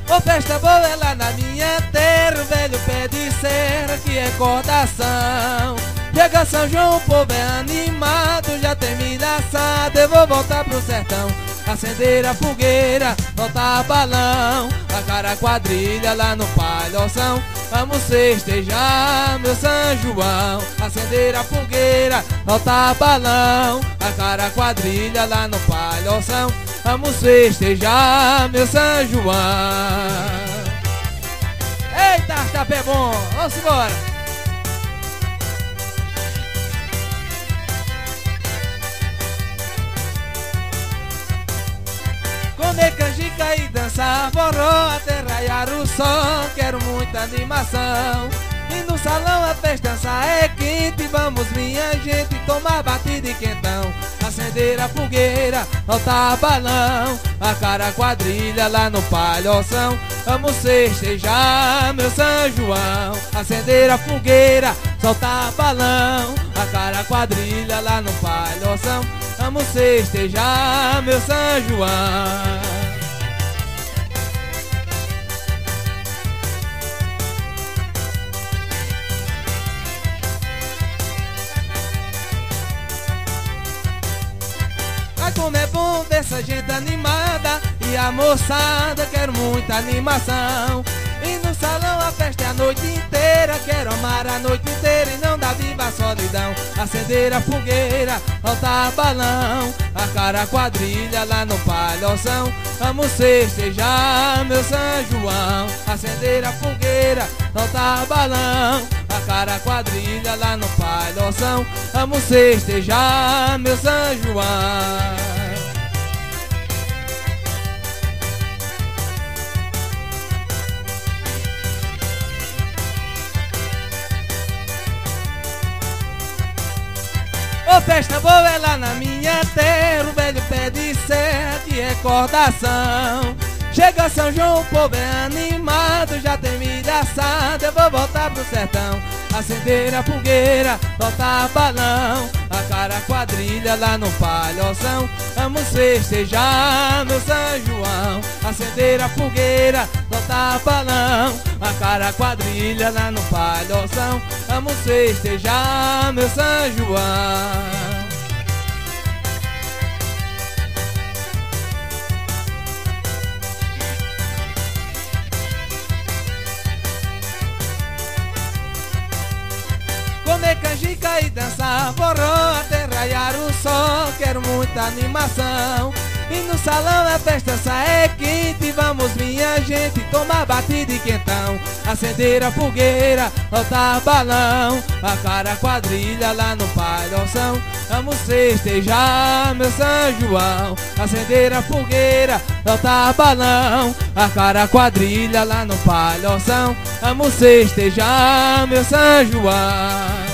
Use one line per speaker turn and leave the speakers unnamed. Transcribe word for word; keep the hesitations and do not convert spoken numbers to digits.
Ô festa boa é lá na minha terra, o velho pé de serra que é cordação. Chega São João, o povo é animado, já tem milha assada, eu vou voltar pro sertão. Acender a fogueira, soltar balão, a cara quadrilha lá no palhoção. Vamos festejar, meu São João. Acender a fogueira, soltar balão, a cara quadrilha lá no palhoção. Vamos festejar, meu São João. Eita, tá pé bom, vamos embora. Comer canjica e dançar forró até raiar o sol, quero muita animação. E no salão a festança é quente, vamos minha gente tomar batida e quentão. Acender a fogueira, soltar balão, a cara quadrilha lá no palhoção. Vamos festejar, meu São João. Acender a fogueira, soltar balão, a cara quadrilha lá no palhoção. Vamos festejar, meu São João. Ai, como é bom ver essa gente animada e a moçada, quero muita animação. E no salão a festa é a noite inteira, quero amar a noite inteira e não dar viva a solidão. Acender a fogueira, soltar balão, a cara quadrilha lá no palhoção. Vamos festejar, meu São João. Acender a fogueira, soltar balão, a cara quadrilha lá no palhoção. Vamos festejar, meu São João. Ô festa boa é lá na minha terra, o velho pé de serra que é cordação. Chega São João, o povo é animado, já tem milha assada, eu vou voltar pro sertão. Acender a fogueira, soltar balão, a cara quadrilha lá no palhoção. Vamos festejar, meu São João. Acender a fogueira, soltar balão, a cara quadrilha lá no palhoção. Vamos festejar, meu São João. Comer canjica e dançar forró até raiar o sol, quero muita animação. E no salão a festança é quente, vamos minha gente tomar batida e quentão. Acender a fogueira, soltar balão, a cara quadrilha lá no palhoção. Vamos festejar, meu São João. Acender a fogueira, soltar balão, a cara quadrilha lá no palhoção. Vamos festejar, meu São João.